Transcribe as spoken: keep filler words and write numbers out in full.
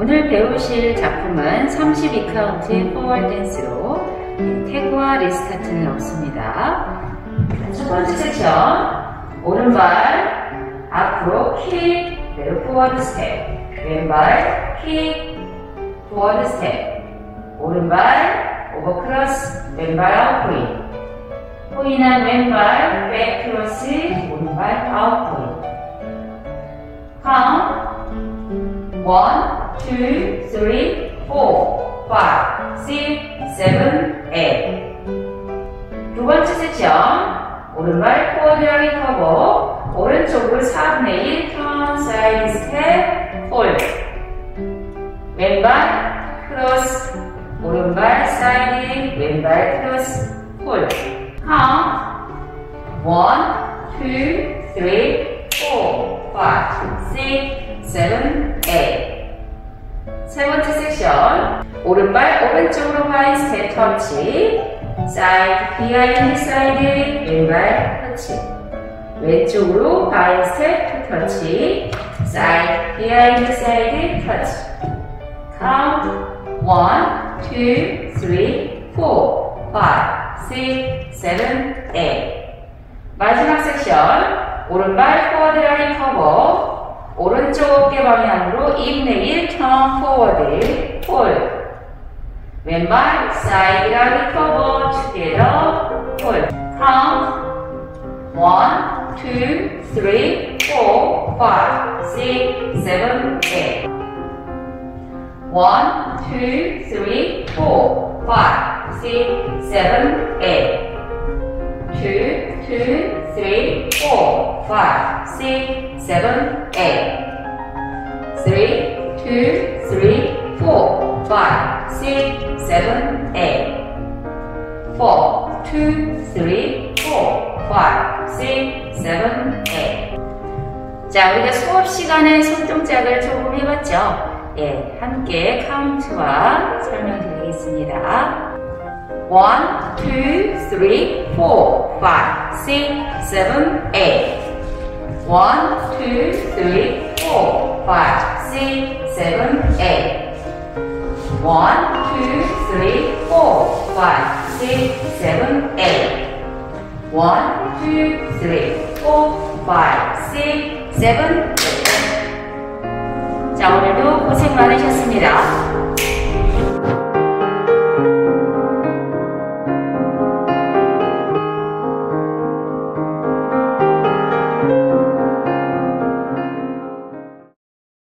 오늘 배우실 작품은 삼십이 카운트 포워드 댄스로 태그와 리스타트는 없습니다. 첫 번째 섹션, 오른발 앞으로 킥, 그대로 포워드 스텝, 왼발 킥, 포워드 스텝, 오른발 오버크로스, 왼발 아웃포인, 포인한 왼발 백크로스, 오른발 아웃포인. 카운트 one, two, three, four, five, six, seven, eight. 두 번째 섹션, 오른발 포워드 리커버, 오른쪽으로 사분의 일 턴 사이드 스텝 홀드, 왼발 크로스, 오른발 사이드, 왼발 크로스 홀드. 카운트 one, two, three, four, five, six, seven, eight. 세 번째 섹션, 오른발 오른쪽으로 바인 스텝 터치, 사이드 비하인드 사이드 왼발 터치, 왼쪽으로 바인 스텝 터치, 사이드 비하인드 사이드 터치. 카운트 one, two, three, four, five, six, seven, eight. 마지막 섹션, 오른발 포워드 라인 커버, 오른쪽 어깨 방향으로 이분의 일 턴 포워드 홀, 왼발 사이드 라인 커버 투게더 홀. 카운트 one, two, three, four, five, six, seven, eight. one, two, three, four, five, six, seven, eight. two, two, three, four, five, six, seven, eight. three, two, three, four, five, six, seven, eight. four, two, three, four, five, six, seven, eight. 자, 우리가 수업 시간에 손동작을 조금 해봤죠? 예, 함께 카운트와 설명드리겠습니다. one, two, three, four, five, six, seven, eight. one, two, three, four, five, six, seven, eight. one, two, three, four, five, six, seven, eight. one, two, three, four, five, six, seven, eight. 자, 오늘도 고생 많으셨습니다.